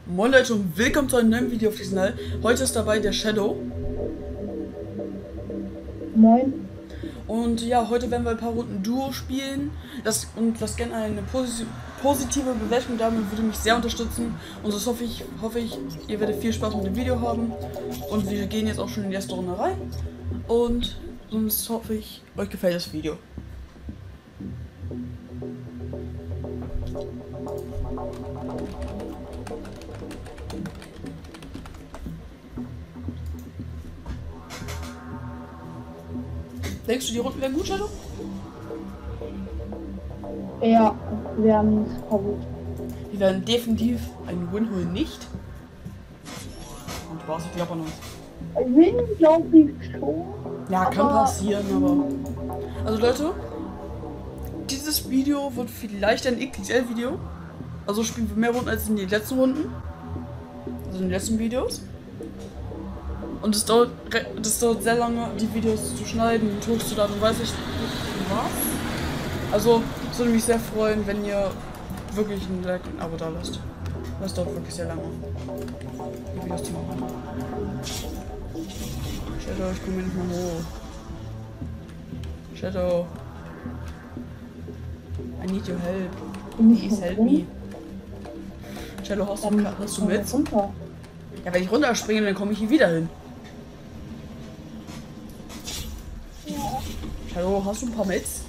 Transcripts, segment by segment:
Moin Leute und willkommen zu einem neuen Video auf diesem Kanal. Heute ist dabei der Shadow. Moin. Und ja, heute werden wir ein paar Runden Duo spielen. Lasst gerne eine positive Bewertung, damit würde mich sehr unterstützen. Und das hoffe ich, ihr werdet viel Spaß mit dem Video haben. Und wir gehen jetzt auch schon in die erste Runde rein. Und sonst hoffe ich, euch gefällt das Video. Denkst du, die Runden werden gut, Shadow? Ja, wir haben es gut. Wir werden definitiv einen Win holen, nicht. Und was, ich glaube an uns. Win, glaube ich schon. Ja, kann passieren, aber... Also Leute, dieses Video wird vielleicht ein XXL-Video. Also spielen wir mehr Runden als in den letzten Runden. Also in den letzten Videos. Und das dauert sehr lange, die Videos zu schneiden und hochzuladen und weiß ich was. Also, es würde mich sehr freuen, wenn ihr wirklich ein Like und ein Abo da lasst. Das dauert wirklich sehr lange, die Videos zu machen. Shadow, ich komme nicht mal hoch. Shadow. I need your help. Please help me. Shadow, hast du mit? Ja, wenn ich runterspringe, dann komme ich hier wieder hin. Hallo, hast du ein paar Mates?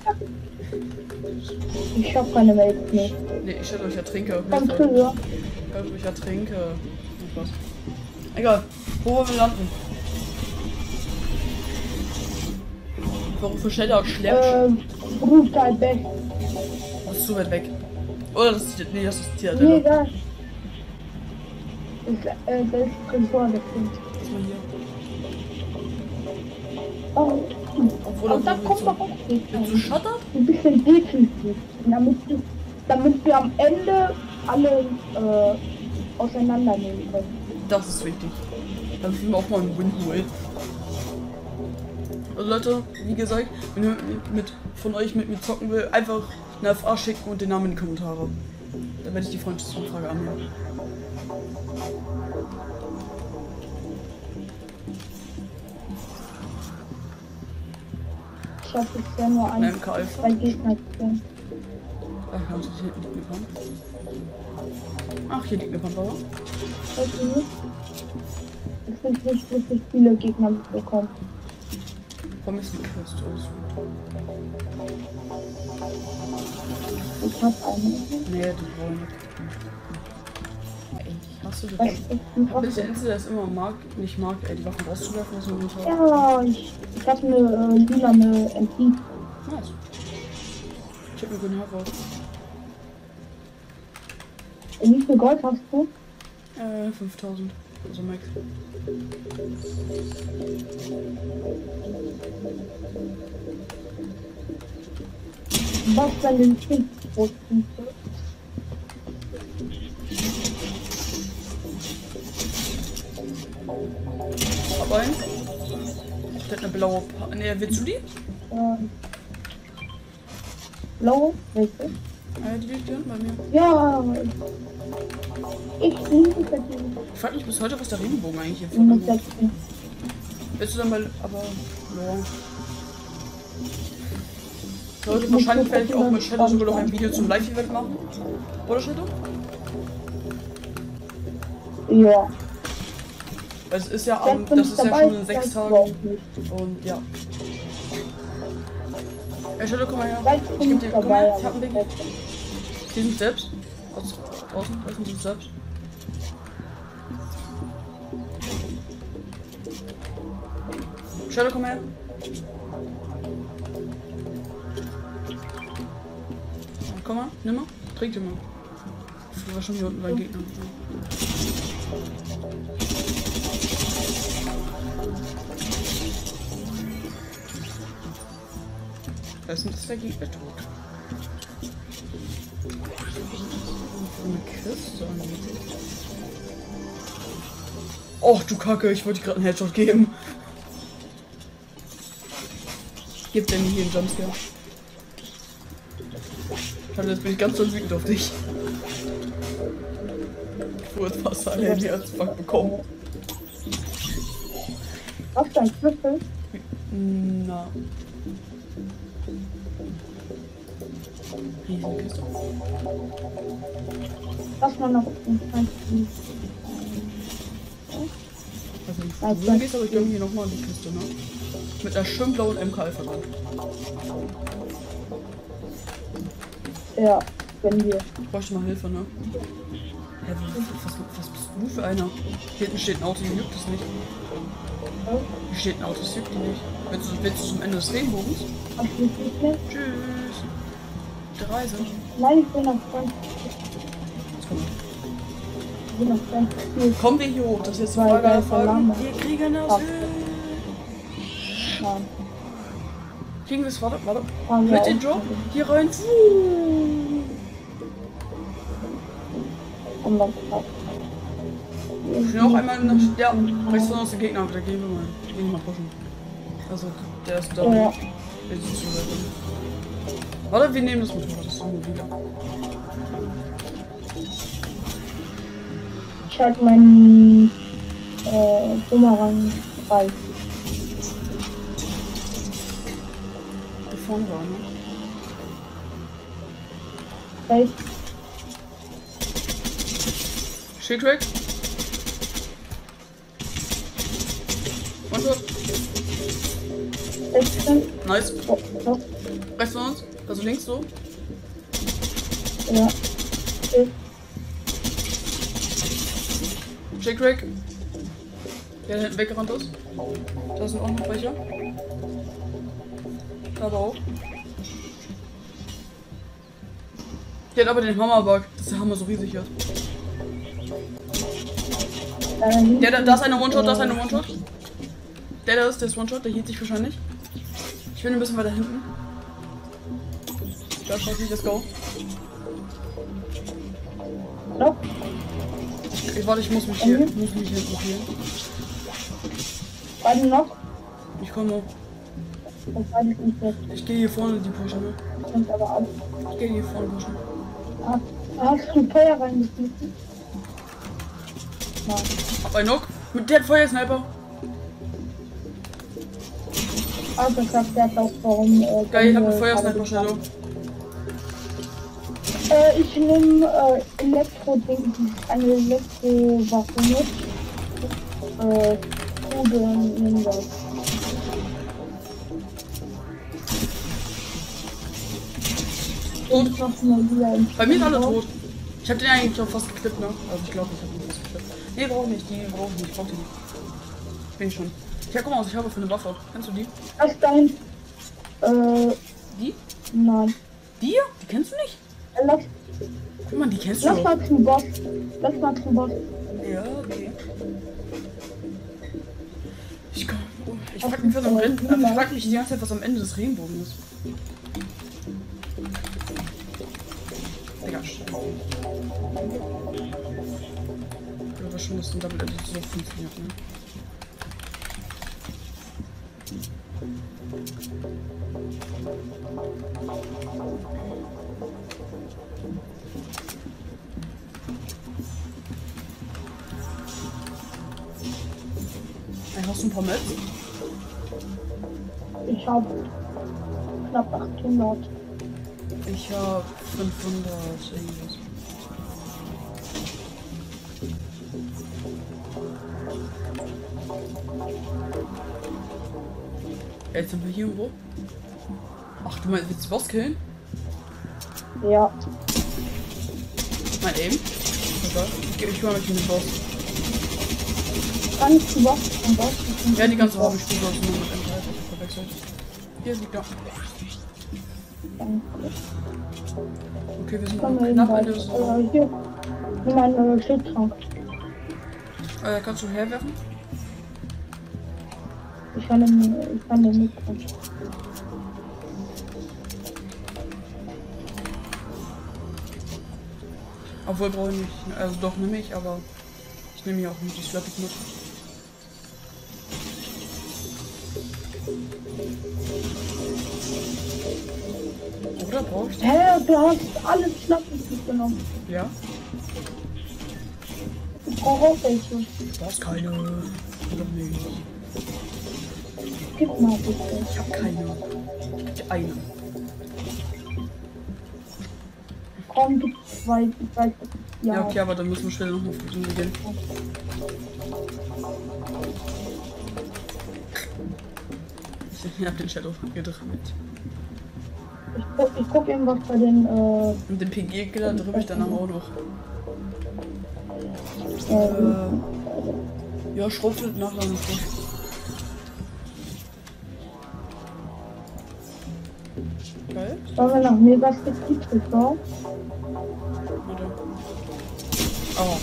Ich hab keine Mates mehr. Nee, ich hätte euch ertrinke. Danke, ja. Ich ertrinke. Spaß. Egal, wo wollen wir landen? Warum für schneller schleppt? Ruft halt weg. Das ist zu weit weg. Oder das ist. Nee, das ist hier. Nee, das ist Tresor, das sind. Lass mal hier. Oh. Obwohl, Aber da kommt doch auch nicht. Bist du shuttert? Ein bisschen defensiv. Damit wir am Ende alle auseinandernehmen können. Das ist wichtig. Dann müssen wir auch mal einen Win holen. Also Leute, wie gesagt, wenn ihr von euch mit mir zocken will, einfach eine FA schicken und den Namen in die Kommentare. Dann werde ich die Freundschaftsanfrage annehmen. Ich habe bisher nur zwei Gegner gesehen. Ach, haben sie hier liegt eine Pump? Ach, hier liegt eine Pump, aber. Weißt du nicht? Es sind nicht wirklich viele Gegner mitbekommen. Warum ist die Quest aus? Ich hab eine. Nee, die wollen nicht. Ey, ich hasse das. Ich hab bisher Insel, das immer nicht mag, ey, die Waffen rauszuwerfen, was man nicht hat. Ja, ich hab eine lilane MP. Nice. Ich hab mir guten Hafer. Wie viel Gold hast du? 5000. Also Max. Was wenn den Kriegsbrüsten? Aber ein. Ich hätte eine blaue Ne, willst du die? Blau? Welche? Die liegt hier bei mir. Ja, ich liebe das. Ich frag mich bis heute, was der Regenbogen eigentlich hier vorkommt. Willst du dann mal, aber, ja. Leute, wahrscheinlich werde ich auch mit Shadow sogar noch ein Video zum Live-Event machen. Oder Shadow? Ja. Es ist ja, das ist ja schon in 6 Tagen. Und ja. Ey, Shadow, komm mal her. Ich geb dir, komm her, ich hab einen Weg. Die sind selbst. Draußen sind selbst. Shadow, komm her. Komm mal, nimm mal. Trink den mal. Ich war schon hier unten beim Gegner. Da ist der Gegner tot. Eine Kiste angeht. Och du Kacke, ich wollte gerade einen Headshot geben. Gib denn hier einen Jumpscare? Schade, jetzt bin ich ganz so wütend auf dich. Furz Wasser in die Herzbank bekommen. Auf dein Schlüssel. Na. Riesenkiste. Lass mal noch ein Also du gehst aber irgendwie nochmal in die Kiste, ne? Mit einer schön blauen MK-Alpha dran. Ja, wenn wir. Ich bräuchte mal Hilfe, ne? Ja, was bist du für einer? Hier hinten steht ein Auto, die juckt es nicht. Hier steht ein Auto, das juckt die nicht. Willst du zum Ende des Regenbogens? Ach, nicht mehr? Tschüss. Die Reise. Nein, ich bin auf 20. Jetzt kommt. Ich bin auf 20. Kommen wir hier hoch? Das ist jetzt Weil eine Frage der aller Fragen. Verlangen. Wir kriegen das Ach. hin. Nein. Kriegen wir es? Warte. Fahren wir Mit dem auch. Job hier rein. Und dann passt. Ich will auch einmal nach. Ja, rechts von uns den Gegner, aber da gehen wir mal pushen. Also, der ist da. Ja. Der ist zu weit. Warte, wir nehmen das Motorrad, das ist nur wieder. Ich halte meinen Bumerang frei. Hier vorne war, ne? Rechts. Shake-Track. One-Shot. 16. Nice. Oh, oh. Rechts von uns. Also links so. Ja. Okay. Shake-Track. Der hinten weggerannt ist. Da sind auch noch welche. Da aber auch. Der hat aber den Hammerbug, dass der Hammer so riesig ist. Da ist eine One-Shot, da ist eine One-Shot. Der ist One-Shot, der hielt sich wahrscheinlich. Ich bin ein bisschen weiter hinten. Da ist let's go. Nope. Warte, ich muss mich hier hinten probieren. Beide noch. Ich komme. Das weiß ich nicht jetzt. Ich gehe hier vorne die pushen, ne? Stimmt aber auch. Ich gehe hier vorne pushen. Hast du ein Feuer reingeschmissen? Nein. Hab einen Knock. Mit der Feuersniper. Also ich glaube, der hat auch warum. Geil, ich hab einen Feuersniper, Shadow. Ich nehme Elektro-Ding, eine Elektro-Waffe mit. Krude nimm das. Tot. Noch mal wieder im Bei mir sind alle Spiel. tot. Ich hab den eigentlich auch fast geklippt, ne? Also ich glaube, ich hab ihn fast geklippt. Nee, brauch nicht, die brauch ich nicht, ich brauch die nicht. Bin ich schon. Ja, guck mal, was ich habe für eine Waffe. Kennst du die? Was dein? Die? Nein. Die? Die kennst du nicht? Lass, Guck mal, die kennst du lass doch. mal zum Boss. Lass mal zum Boss. Ja, okay. Ich komm. Ich frag mich, was am Ende. Ich frag mich die ganze Zeit, was am Ende des Regenbogens ist. Digga, ich glaube schon, dass ein Double Edit so funktioniert, ne? Hey, hast du ein paar Mets? Ich habe knapp 800. Ich hab 500 irgendwas. Jetzt sind wir hier irgendwo. Ach, du meinst, willst du Boss killen? Ja. Mal eben. Okay. Ich kümmere mich um den Boss. Kann ich zum Boss? Zum Boss? Ja, die ganze Hobby spielt nur mit M3 verwechselt. Hier liegt er. Okay, wir sind knapp Ende des Hier. Nimm einen Schildtrank. Kannst du herwerfen? Ich kann den nicht. Obwohl brauche ich nicht. Also doch nehme ich, aber ich nehme hier auch nicht. Ich glaube ich mit. Oder brauche ich den? Hä, du hast alles Schlappes genommen. Ja. brauche auch welche. Du brauchst keine. Oder nicht? Gib mal bitte. Ich hab keine. Eine. Komm, gib zwei. Ich weiß, Ja, okay, aber dann müssen wir schnell noch auf die Insel gehen. Ich hab den Shadow gedrückt. Ich guck eben was bei den, Und den PG-Killer drücke ich dann auch noch. Ja, Schrot wird nachladen. Geil. Sollen wir nach Megastick rüber? Warte. Oh.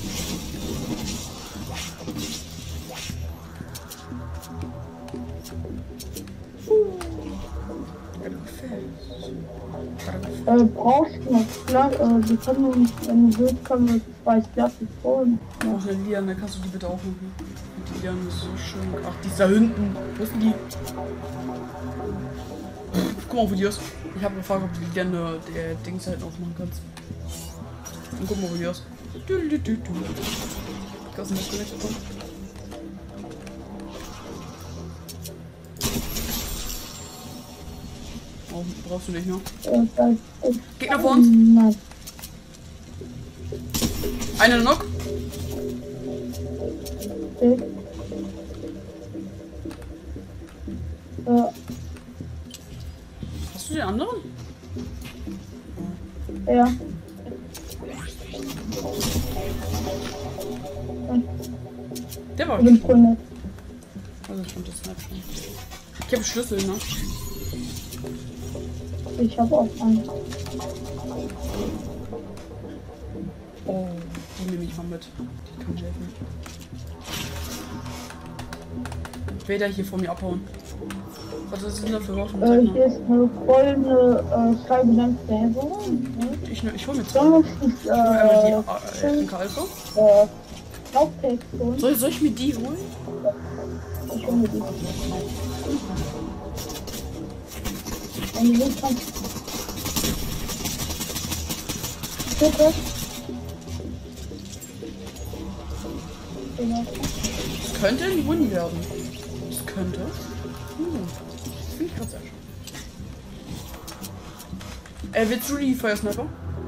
Brauchst du noch Flash? Wir können, wenn du willst, können wir 2 Flashes holen. Ich brauche eine Liane, kannst du die bitte aufmachen? Die Liane ist so schön. Ach, die ist da hinten. Wo ist denn die? Guck mal, wo die ist. Ich habe gefragt, ob du die Liane der Dings halt aufmachen kannst. Und guck mal, wo die ist. Kannst du nicht connected kommen? Oh, brauchst du nicht, ne? Gegner vor uns. Nein. Eine Knock. Okay. Hast du den anderen? Ja. Der war Ich bin voll nett. Also schon das Snap schon. Ich habe Schlüssel, ne? Ich habe auch einen. Oh, die nehme ich mal mit. Die kann helfen. Ich werde hier vor mir abhauen. Was ist denn da für Waffen? Hier ist eine goldene Scheibe ganz selber. Ich hol mir zwei. Dann muss Ich hol einmal die Rinke Alpha. Lauftext holen. Soll ich mir die holen? Ich hole mir die. Wenn du willst, kannst du. Bitte. Das könnte ein Win werden. Das könnte. Das finde ich gerade sehr schön. Willst du die Feuersniper?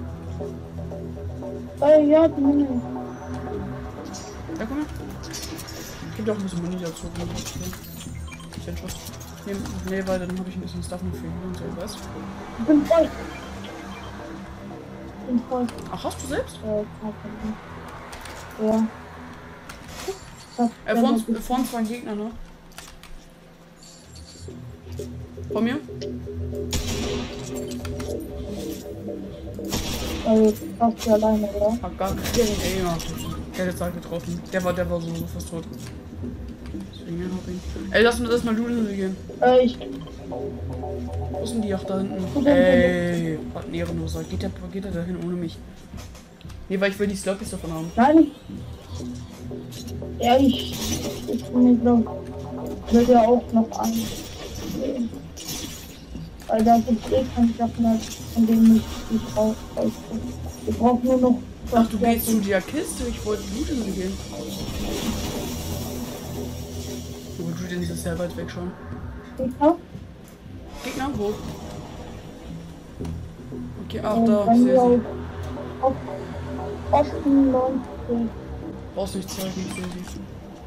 Ja, die nehme ich. Ja, komm her. Gibt auch ein bisschen Muni dazu. Den Schuss. Nee, weil dann habe ich ein bisschen Stuff noch für ihn und so, weißt du? Ich bin voll. Ich bin voll. Ach, hast du selbst? Ja. Vor uns waren Gegner, ne? Vor mir? Fast du alleine, oder? Hab gar keinen Aim. Der hat jetzt halt getroffen. Der war so fast tot. Deswegen hab ihn. Ey, lass uns erstmal Luden gehen. Wo sind die? Ach, da hinten. Ey, was Ehrenloser. Geht der da hin ohne mich? Nee, weil ich will die Slurpees davon haben. Nein. Ja, ich will ja auch noch an. Weil da gibt es keine Sachen, von denen ich brauche. Wir brauchen nur noch. Ach, du gehst zu der Kiste? Ich wollte Looten gehen. Du Looten ist sehr weit weg schon. Gegner? Gegner? Wo? Okay, ach da. Ich sehe sie. Osten 90. Brauchst nicht zeigen, ich sehe sie.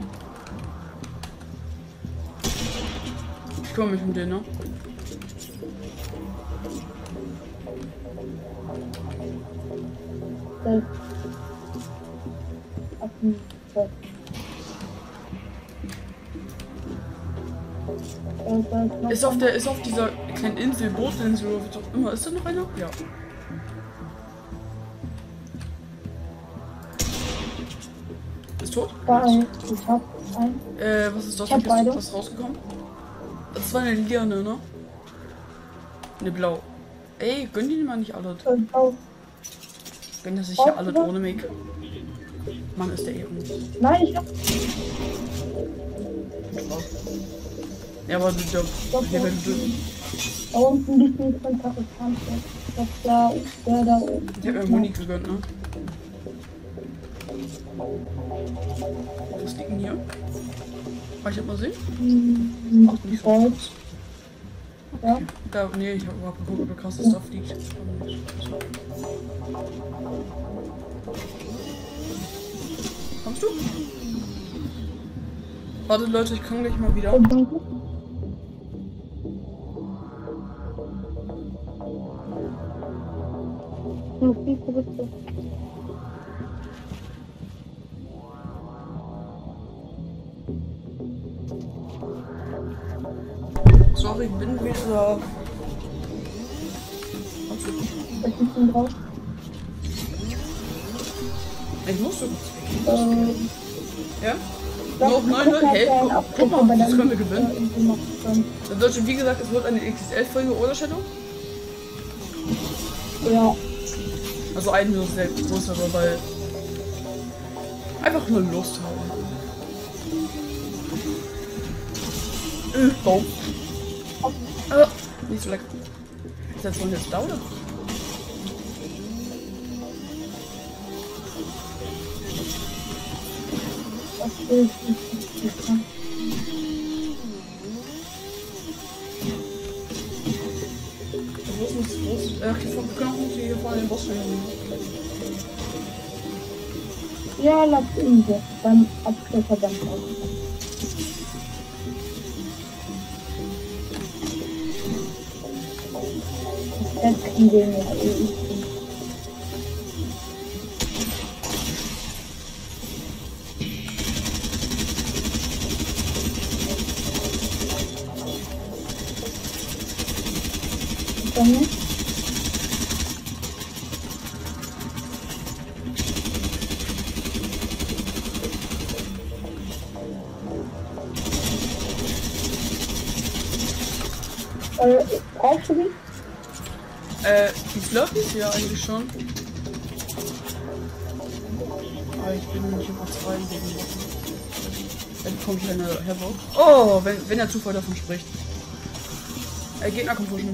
Ich kümmere mich um den, ne? Ist auf dieser kleinen Insel, Bootinsel oder was auch immer. Ist da noch einer? Ja. Ist tot? Ich hab einen. Was ist das? Ich hab beide. Was ist rausgekommen? Das war eine Liane, ne? Eine Blau. Ey, gönn die mal nicht alle. Gönn das sich ja alle ohne mich. Mann, ist der Ehren. Nein, ich hab. Ja, aber du hier wenn du. Da unten liegt ein Kontakt. Das da, der da oben. Ich hab mir Muni gegönnt, ne? Was liegt denn hier? Kann ich das mal sehen? Ach, nicht so. Ja. Da, nee, ich habe überhaupt geguckt, ob da krasses Stuff liegt. Kommst du? Warte Leute, ich komme gleich mal wieder. Sorry, ich bin wieder. Was ist denn drauf? Ich muss so. Ja? Noch 9 Leute, hey, guck mal, das können wir gewinnen. Das wird schon, wie gesagt, es wird eine XXL-Folge oder Shadow? Ja. Also ein nur selbst größere, weil einfach nur Lust haben. Oh. Nicht so lecker. Ist das wohl jetzt da, oder? Das ist nicht so. Wir können auch nicht hier vorne den Boss stellen. Ja, lass ihn so. Beim Abschlusser dann auch. Jetzt kriegen wir ihn ja eh. Dann nicht. Brauchst du die? Die Slurpees? Ja, eigentlich schon. Aber ich bin nicht über 2 gegen. Dann bekomme ich eine Havoc. Oh, wenn der Zufall davon spricht. Gegner kommt pushen.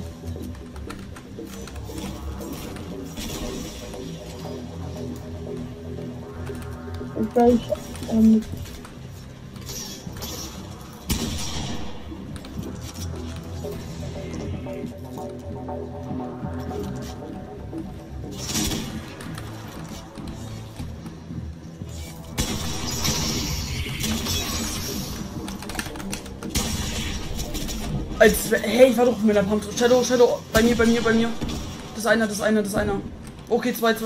Soll ich, Hey, ich war doch mit der Pump. Shadow, bei mir. Das ist einer. Okay, 2.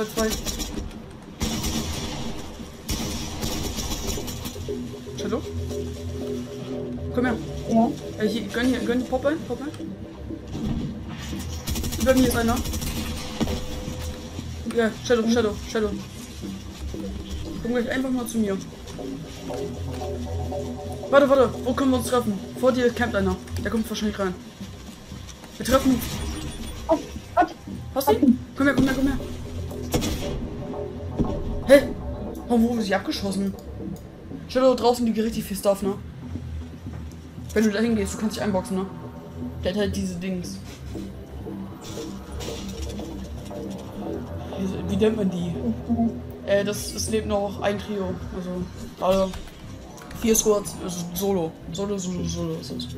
Shadow? Komm her. ja. Hier, gönn, Pop ein. Über mir ist einer. Ja, Shadow. Komm gleich einfach mal zu mir. Warte, wo können wir uns treffen? Vor dir campt einer. Der kommt wahrscheinlich rein. Wir treffen uns. Hast du ihn? Komm her. Hä? Oh, wo wurde sie abgeschossen? Shadow draußen liegt richtig viel Stuff, ne? Wenn du da hingehst, du kannst dich einboxen, ne? Der hat halt diese Dings. Wie nennt man die? Das lebt noch ein Trio. Also 4 Squads, also Solo ist es.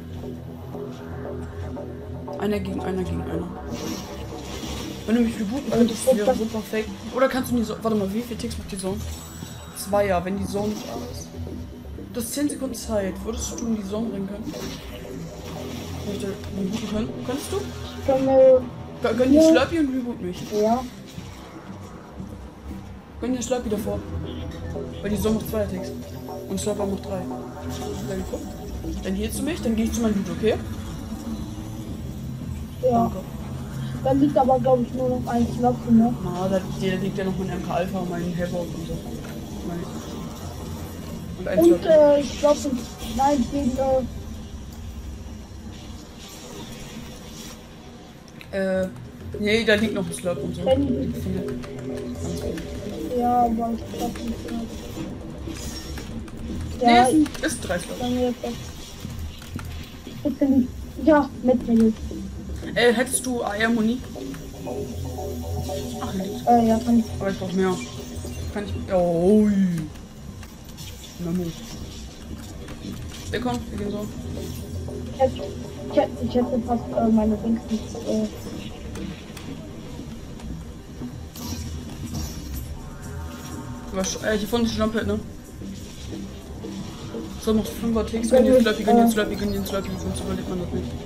Einer gegen einer. Wenn du mich rebooten könntest, wäre so perfekt. Oder kannst du die Warte mal, wie viel Ticks macht die Zone? 2, ja, wenn die Zone nicht ist. Du hast 10 Sekunden Zeit. Würdest du in die Zone bringen können? Möchte rebooten können? Könntest du? Gönn die Slurpee und reboot mich. Ja. Gönn dir Slurpee davor. Weil die Zone macht 2 Ticks. Und Slurpee macht 3. Dann heilst du mich, dann gehe ich zu meinem Loot, okay? Ja. Danke. Dann liegt aber, glaube ich, nur noch ein Slurpee, ne? Na, da liegt ja noch mein MK Alpha und mein Havoc und so. Und ein Slurpee. Ich glaube, nein, gegen, nee, da liegt noch ein Slurp und so. Ja, aber ich glaube nicht. Ja, Nee, ist 3 Slurp. Ja, mit mir. Hättest du AR-Muni? Ach, nicht. Ja, kann ich. Aber ich brauch mehr. Kann ich. Oh. Memo. Ja, komm, wir gehen so. Ich hätte fast meine Dings nicht. Hier vorne ist die Jump-Pad, ne? So, noch 5er Ticks. Gönn den Slurpee, sonst überlebt man das nicht.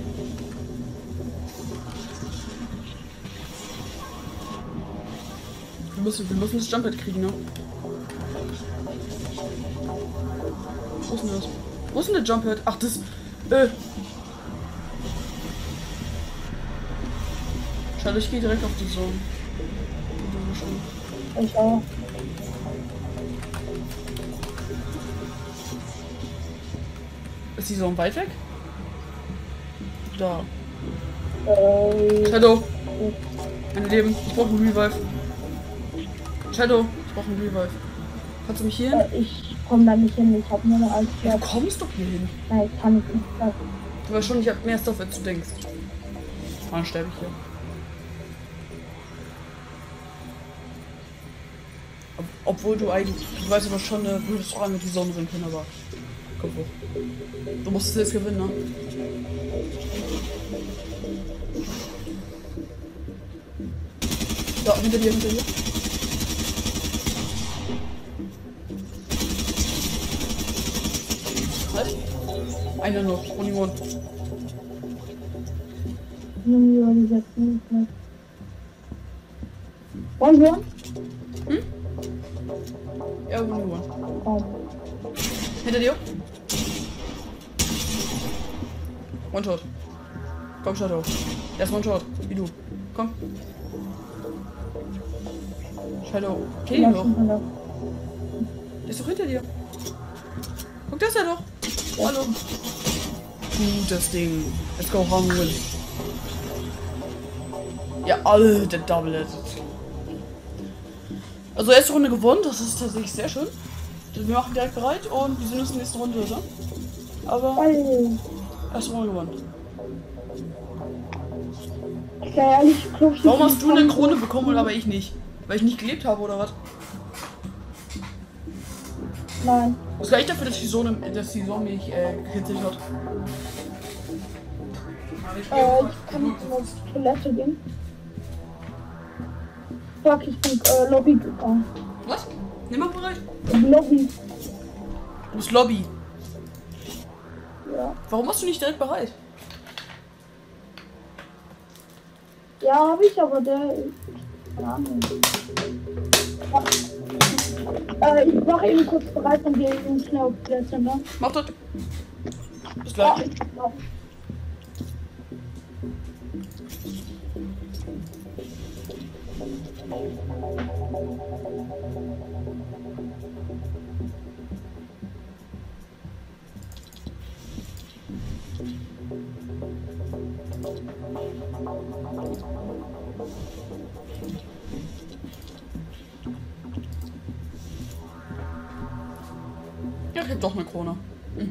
Wir müssen das Jump-Pad kriegen, ne? Wo ist denn das? Wo ist denn der Jump-Pad? Ach, das. Schade, ich gehe direkt auf die Zone. Ich auch. Ist die Zone weit weg? Da. Shadow. Mein Leben. Ich brauche einen Revive. Shadow. Ich brauche einen Revive. Kannst du mich hier hin? Ich komme da nicht hin. Ich habe nur eine Angst. Ja, du kommst doch hier hin. Nein, ich kann nicht. Du weißt schon, ich habe mehr Stuff, als du denkst. Dann sterbe ich hier. Obwohl du eigentlich, du weißt aber schon, du würdest auch mit die Sonne drin können, aber komm hoch. Du musst es jetzt gewinnen, ne? Ja, hinter dir. Was? Einer noch, only one. Wollen wir? Hm? Ja, only one. Oh. Hinter dir? One-Shot. Komm, Shadow. Er ist One-Shot. Wie du. Komm. Shadow. Kill ihn doch. Der ist doch hinter dir. Guck, das ist er doch. Ja. Hallo. Gutes Ding. Let's go home with. Ja, der Double Edit. Also erste Runde gewonnen, das ist tatsächlich sehr schön. Wir machen direkt bereit und wir sehen uns in der nächsten Runde, oder? Aber erste Runde gewonnen. Ja, ehrlich, warum hast du eine Krone bekommen, aber ich nicht? Weil ich nicht gelebt habe, oder was? Nein. Das reicht dafür, dass die Sonne mich gehitzelt hat. Ich kann nicht zur Toilette gehen. Fuck, ich bin Lobby gegangen. Was? Nimm mal bereit. Lobby. Du bist Lobby. Ja. Warum machst du nicht direkt bereit? Ja, habe ich, aber der. Keine Ahnung. Ich mache eben kurz bereit und gehe eben schnell auf die Plätze, ne? Mach das. Bis gleich. Ja. Ja, ich hab doch eine Krone. Mhm.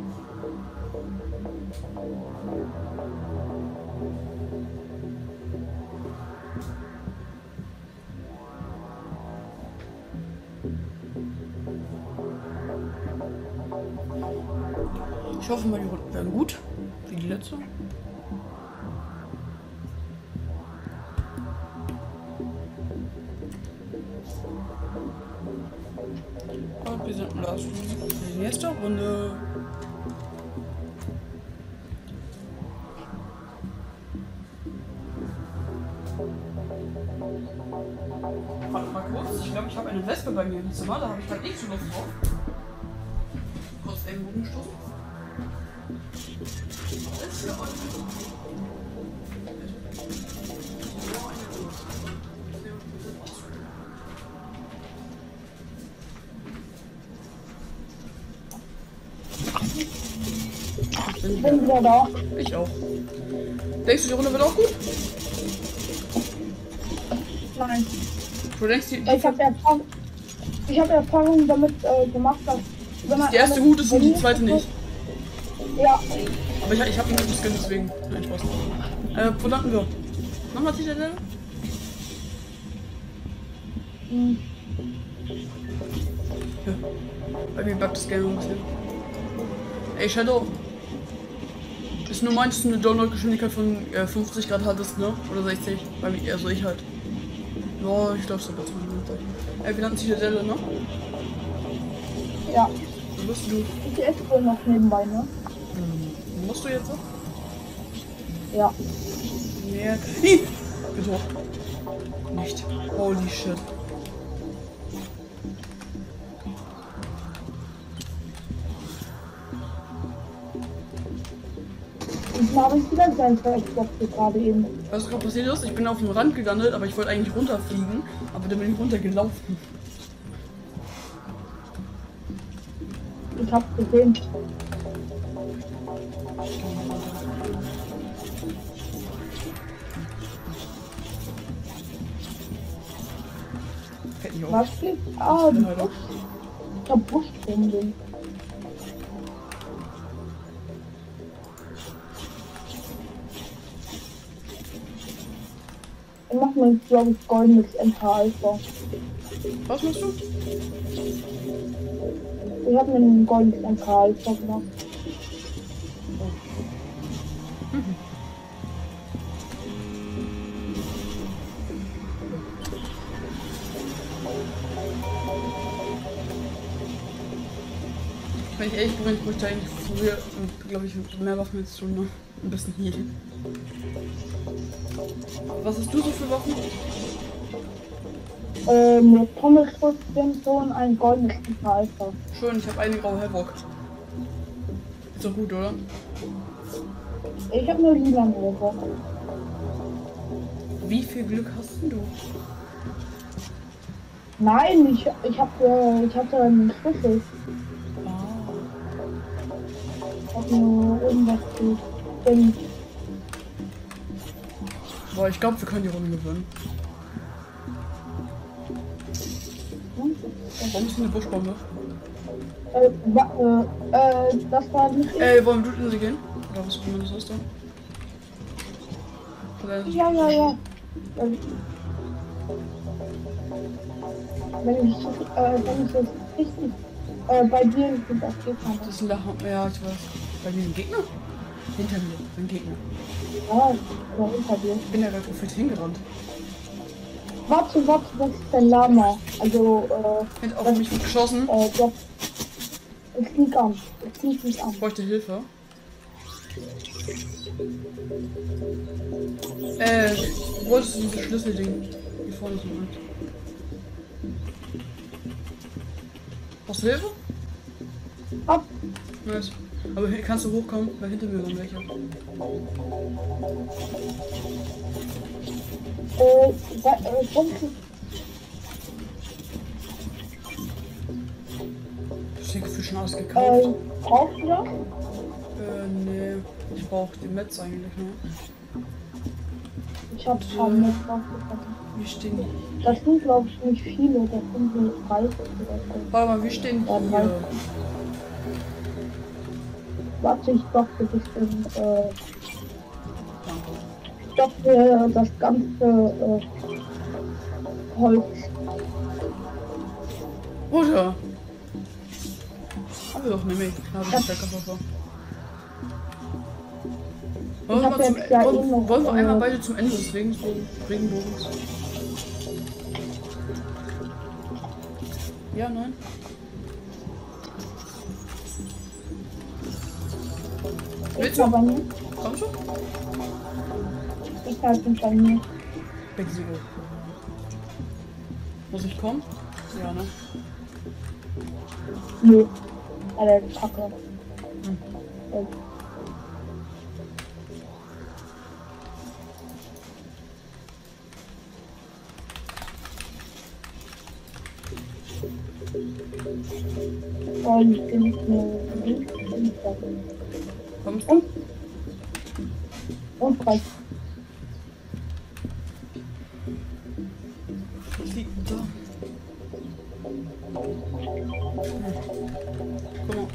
Ich hoffe mal, die Runden werden gut. Wie die letzte. Und wir sind das für die nächste Runde. Warte mal kurz. Ich glaube, ich habe eine Wespe bei mir im Zimmer. Da habe ich halt nicht so Lust drauf. Kurz Ellenbogen stoßen. Ich bin wieder da. Ich auch. Denkst du, die Runde wird auch gut? Nein. Du denkst, Ich habe Erfahrung damit gemacht, dass wenn man die erste gut ist und die zweite nicht. Ja. Aber ich habe einen guten Skin, deswegen. Nein, Spaß. Wo landen wir? Nochmal Zitadelle? Hm. Ja. Bei mir buggt das Game ein bisschen. Ey, Shadow. Ist nur meinst du eine Download-Geschwindigkeit von 50 Grad hattest, ne? Oder 60? Bei mir, also ich halt. Ja, ich glaube, so ganz mal. Ey, wir landen sich der Delle, ne? Ja. Wo bist du? Ich esse wohl noch nebenbei, ne? Musst du jetzt noch? Ja. Nee. Bitte. Nicht. Holy shit. Ich habe ich wieder sein Xbox gerade eben. Was gerade passiert ist? Ich bin auf dem Rand gelandet, aber ich wollte eigentlich runterfliegen. Aber dann bin ich runtergelaufen. Ich hab's gesehen. Fällt nicht auf. Was fliegt? Ah, bin halt auf. ich hab Buschbomben. Ich mach mir, glaube ich, goldenes MK Alpha. Was machst du? Ich hab mir ein goldenes MK Alpha gemacht. Wenn ich ehrlich bin, ich bräuchte eigentlich früher, glaube ich, mehr Waffen jetzt schon noch ein bisschen hier. Was hast du so für Waffen? Mit Pommelschuss, und ein goldenes MK Alpha. Schön, ich habe eine graue Havoc. Ist doch gut, oder? Ich hab nur lila Havoc. Wie viel Glück hast denn du? Nein, ich hatte einen Schlüssel. Ich hab nur irgendwas gestimmt. Boah, ich glaube, wir können die Runde gewinnen. Warum ist denn eine Buschbombe? Das war nicht. Wollen wir durch sie gehen? Oder was auch immer das ist da? Oder Ja. Wenn ich das richtig bei dir das geht kann. das ist ein Lachen. Ja, ich weiß. Bei mir ein Gegner? Hinter mir, ein Gegner. Ja, da hinter dir. Ich bin ja gerade profit hingerannt. Warte, das ist der Lama. Also, Hat auf mich geschossen. das. Es liegt an. Es liegt nicht an. Ich bräuchte Hilfe. Wo ist dieses Schlüsselding? Hier vorne ist ein. Brauchst du Hilfe? Ab. Nice. Aber hier kannst du hochkommen, weil hinter mir waren welche. Das ist für schon ausgekauft. Brauchst du das? Nee. Ich brauche die Metz eigentlich nur. Ich hab schon mit rausgekommen. Wie stehen die? Das sind, glaube ich, nicht viele. Das sind so 30 oder so. Warte mal, wie stehen die Ja, hier? Warte, ich dachte, das sind, ich dachte, das ganze, Holz. Oder? Haben wir doch nämlich. Da habe ich Steckerwaffe. Wollen wir einmal beide zum Ende des Regenbogens? Ja, nein. Willst du? Aber nicht. Kommst du? Ich halt nicht bei mir. Bexio. Muss ich kommen? Ja, ne? Nö. Alter, Kacke. Oh, ich bin nicht mehr. Kommst du? Und frei. Ich lieg da. Guck mal.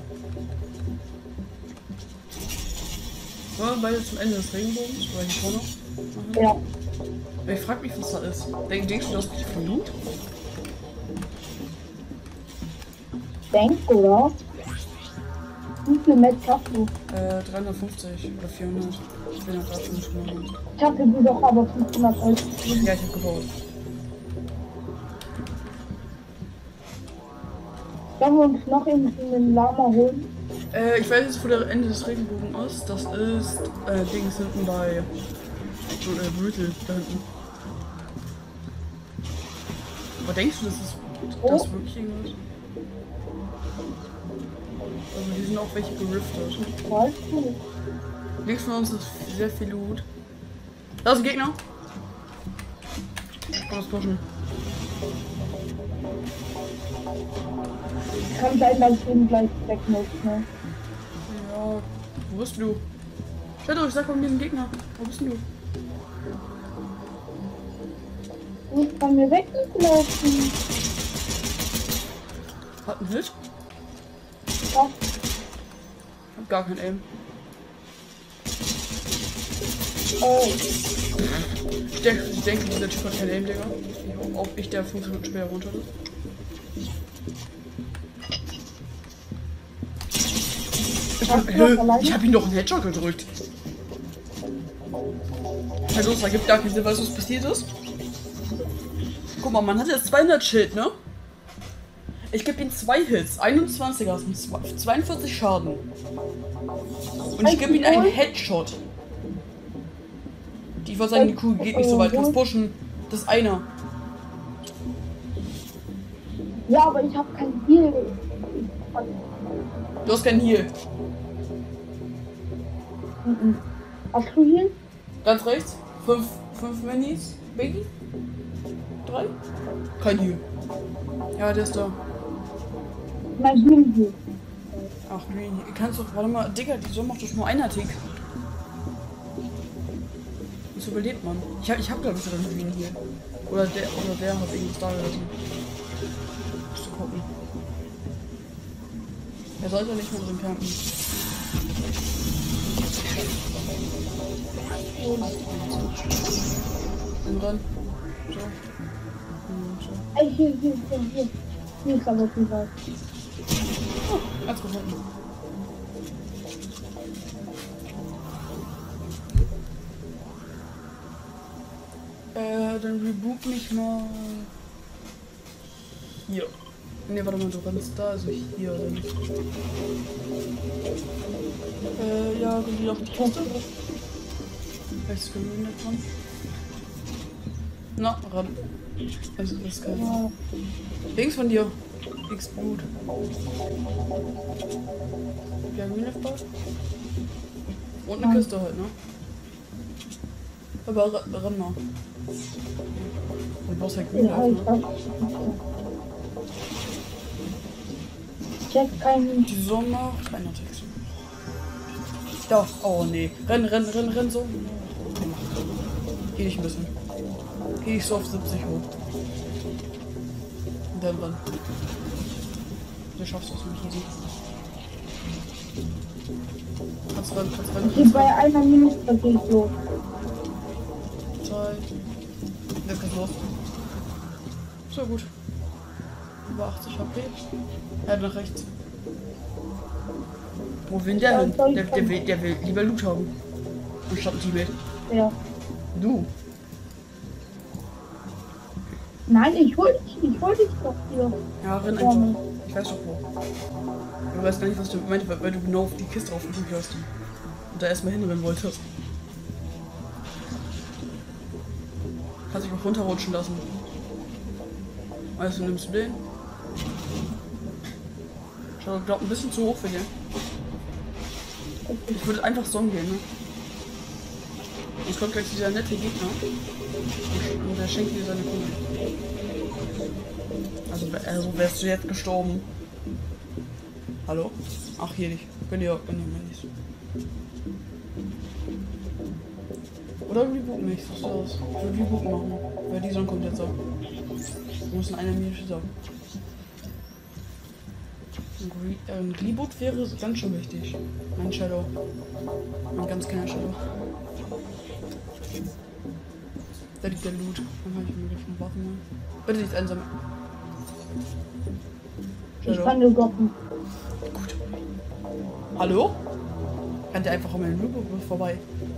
Wollen wir beide zum Ende des Regenbogens? Oder hier vorne? Ja. Ich frag mich, was da ist. Denkst du, das ist von Loot? denke, oder? Wie viel Metz hast du? 350 oder 400. Ich bin ja gerade schon gemacht. Ich hatte die doch aber 500 Euro. Ja, ich hab gebaut. Sollen wir uns noch irgendwie einen Lama holen? Ich weiß jetzt, wo der Ende des Regenbogens ist. Das ist Dings hinten bei Brüttel da hinten. Aber denkst du, das ist das wirklich irgendwas? Also die sind auch welche geriftet. Weißt du? Links von uns ist sehr viel Loot. Da ist ein Gegner. Komm, das pushen. Kann sein, dass ich ihn gleich weg muss, ne? Ja, wo bist du? Shadow, ich sag von mir ein Gegner. Wo bist du? Du bist von mir weggelaufen. Hat einen Hit? Ja. Hab gar kein Aim. Ich denke, dieser Typ hat kein Aim, Digga. Auch ich, der 5 Minuten später runter ist. Ich hab ihn doch einen Headshot gedrückt. Also, es ergibt gar keinen Sinn, weißt du, was passiert ist? Guck mal, man hat jetzt 200 Schild, ne? Ich gebe ihm 2 Hits, 21er, sind 42 Schaden. Und ich gebe ihm einen Headshot. Ich wollte sagen, die Kugel geht nicht so weit, kannst pushen. Das ist einer. Ja, aber ich habe kein Heal. Du hast keinen Heal. Hast du Heal? Ganz rechts. 5 Minis. Biggie? 3? Kein Heal. Ja, der ist da. Mein Heal. Ach, Green. Kannst du, warte mal, Digga, die Sonne macht doch nur einer Tick. Das überlebt man. Ich hab glaube ich sogar einen Green hier. Oder der hat irgendwas da gelassen. Musst du gucken. Er sollte nicht mehr drin campen. Und dann. So. Und so. Ey, hier. Hier ist aber viel weit. Oh, eins gefunden. Dann reboot mich mal. Hier. Ne, warte mal, du kannst da, also hier. Dann. Ja, können die auf die Kiste? Rechts gewöhnt dran. Na, ran. Also, das ist kein. Ja. Links von dir. Links gut. Ja, Minifball. Und eine Kiste halt, ne? Aber ran mal. Du brauchst halt grün Ja, ich ne? weiß. Check keinen. Die Sonne macht einer Text. Da. Oh nee. Renn so. Geh dich ein bisschen. Geh ich so auf 70 hoch. Und dann ran. Du schaffst das nicht easy. Kannst ran. Okay, bei einer Minute gehe ich los. 2. Jetzt geht's los. So gut. Über 80 HP. Nach rechts. Wo will der hin? Der will lieber Loot haben. Anstatt ein Teammate. Ja. Du. Nein, ich hol dich doch hier. Ja, renn Ja, einfach. Ich weiß doch wo. Du weißt gar nicht, was du meinst, weil du genau auf die Kiste draufgedrückt hast. Und da erstmal hinrennen wolltest. Kannst dich auch runterrutschen lassen. Also nimmst du den. Schau, glaub ein bisschen zu hoch für den. Ich würde einfach Song gehen, ne? Jetzt kommt gleich dieser nette Gegner. Und der schenkt dir seine Kugel. Also wärst du jetzt gestorben. Hallo? Ach, hier nicht. Gönn dir Minis. Oder Reboot mich, was ist das? Ich würde Reboot machen. Weil die Sonne kommt jetzt ab. Wir müssen eine Minute sagen. Ein Reboot wäre ganz schön wichtig. Mein Shadow. Ein ganz kleiner Shadow. Da liegt der Loot. Dann habe ich mir gleich noch Waffen. Bitte nicht einsam. Ich kann nur goppen. Gut. Hallo? Rennt der einfach an meinem Loop vorbei?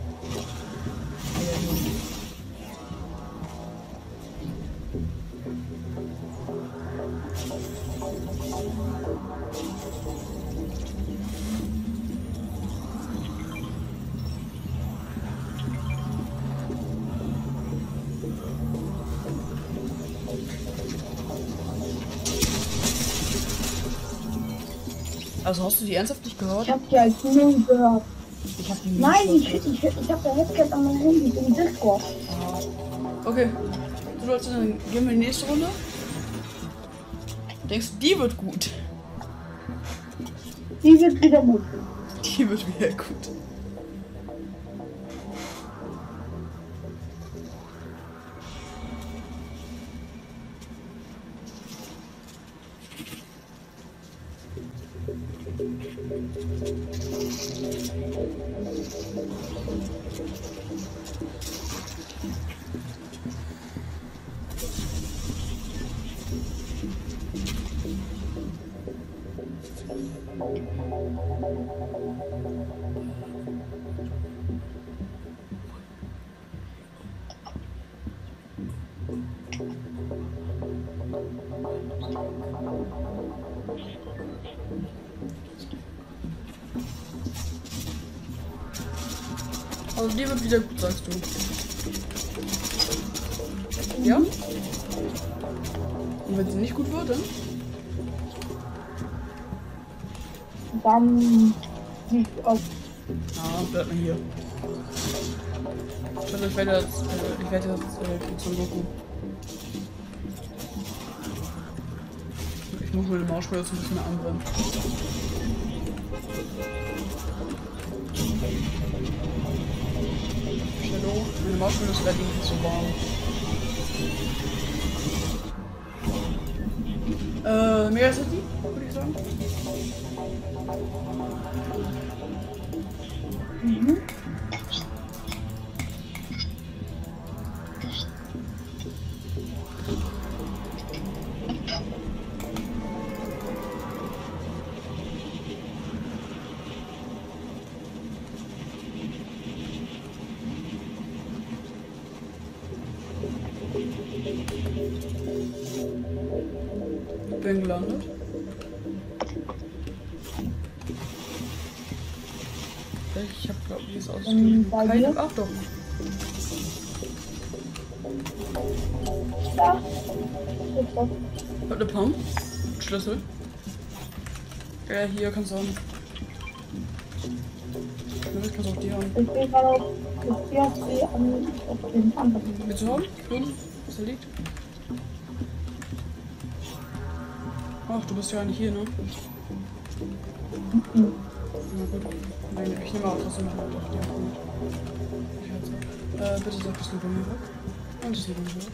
Also hast du die ernsthaft nicht gehört? Ich hab die als null gehört. Ich hab die Nein, nicht ich hab der Headset an meinem Handy im Discord. Ah. Okay. Du Leute, dann gehen wir in die nächste Runde. Denkst du, die wird gut? Die wird wieder gut. Die wird wieder gut. Also die wird wieder gut, sagst du. Ja? Und wenn sie nicht gut wird, dann? Dann liegt auf. Ah, bleibt mal hier. Schau, ich werde jetzt zum Goku. Ich muss meine Mausspieler jetzt ein bisschen mehr anbrennen. Hallo, meine Mausspieler werden nicht so warm. Mega City, würde ich sagen. Mhm. Bin gelandet. Ich hab glaube ich, wie es aussieht. Keine. Ach doch. Ja. Hat eine Pump. Schlüssel. Ja, hier kannst du haben. Ich kann auch die haben. Ich bin gerade auf den anderen. Willst du haben? Grün? Was da liegt? Ach, du bist ja nicht hier, ne? Mhm. Na gut. Nein, ich nehme auch trotzdem noch mit auf die Hand. Ich halte es. Bitte sag das Leben weg. Und das Leben weg.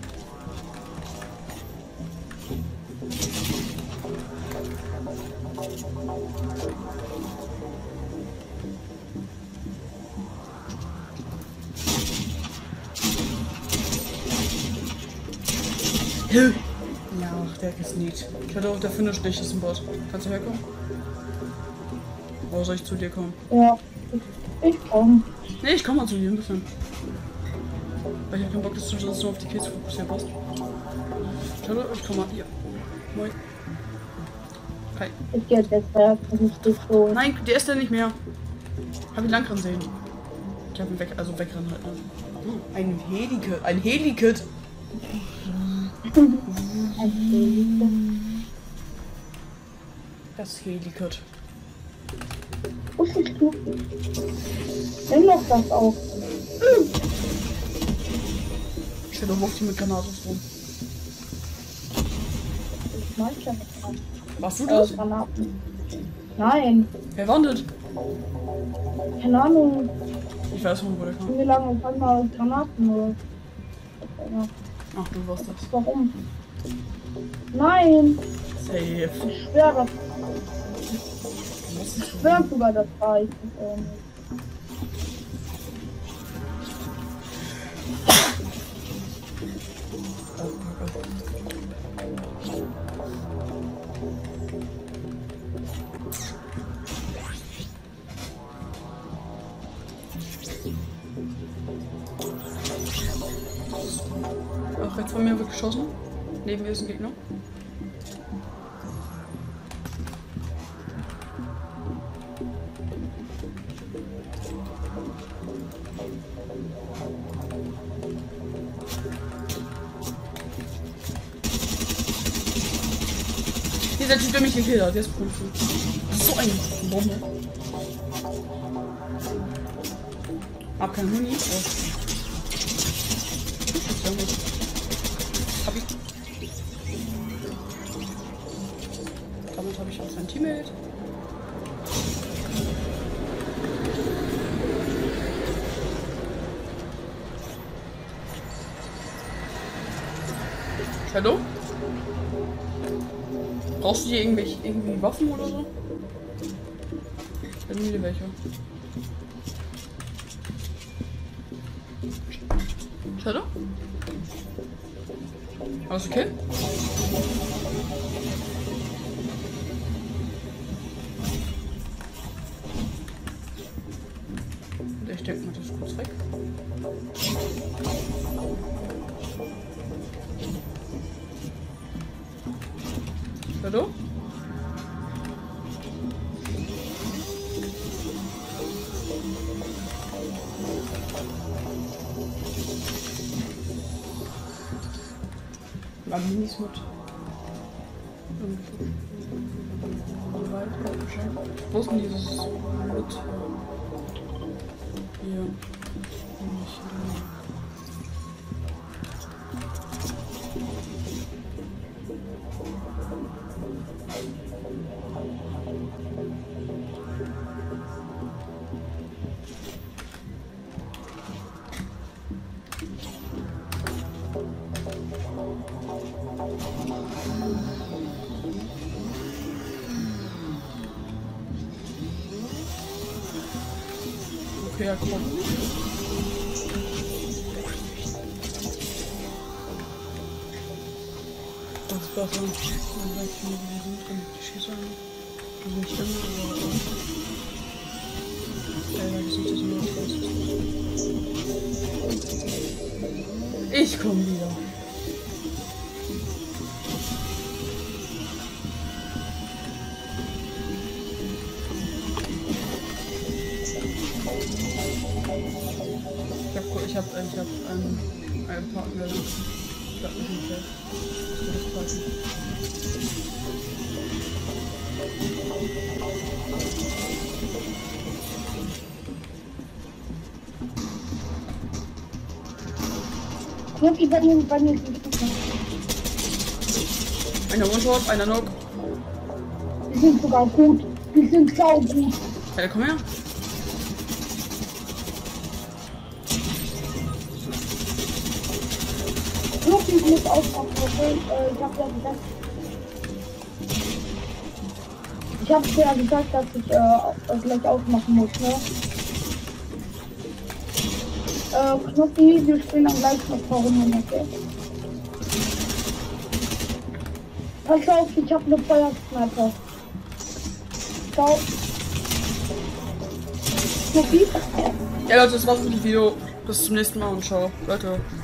Ja, ach, der ist nicht. Ich hatte auch der Finish nicht, ist ein Bot. Kannst du herkommen? Oder soll ich zu dir kommen? Ja, ich komme. Nee, ich komm mal zu dir ein bisschen. Weil ich hab keinen Bock, dass du sonst nur auf die Kills fokussiert bist. Schau, ich komm mal hier. Moin. Hi. Ich gehe jetzt weg, das ist nicht so. Nein, der ist ja nicht mehr. Hab ihn lang dran sehen. Ich hab ihn weg, also wegrennen halt. Ne? Ein Helikit. Ein Helikit. Das Helikit. Wusstest du? Nimm doch das auf. Ich will doch die mit Granatos rum. Ich mag ja nicht dran. Warst du das? Granaten. Nein, Wer wandelt? keine Ahnung. Ich weiß nicht, wo der kam. Wie lange auf einmal Granaten oder? Ja. Ach, du warst das. Warum? Nein, Safe. ich schwöre, ich schwöre sogar, das war ich. Auch rechts von mir wird geschossen. Neben mir ist ein Gegner. Dieser Typ, der mich gekillt hat, der ist Profi. So ein Bombe. Hab keinen Huni. Oh. Hab ich. Damit habe ich auch sein Teammate. Shadow? Brauchst du hier irgendwie Waffen oder so? Ich hätte mir welche. Shadow? Alles okay? Ich denke mal, das ist kurz weg. Hallo? Minis mit. Wo ist denn dieses mit? Hier. Okay, ja, komm. Das ist besser. Man weiß nicht, wie die sind, wenn die schießen. Die sind Stimmen, aber. Ja, die sind jetzt nur fest. Ich komm wieder. Ich hab einen Partner. Ich glaub nicht im Feld. Das würde ich passen. Wirklich bei mir ist nicht gut. Einer One-Shot, einer Knock. Die sind sogar gut. Die sind sau gut. Ja, komm her. Ich muss aufmachen, ich habe ja gesagt. Ich habe ja gesagt, dass ich gleich aufmachen muss, ne? Knoppi, wir spielen dann gleich noch warum, okay? Pass auf, ich habe eine Feuersniper. Ciao. Knoppi? Ja Leute, das war's mit dem Video. Bis zum nächsten Mal und ciao. Leute.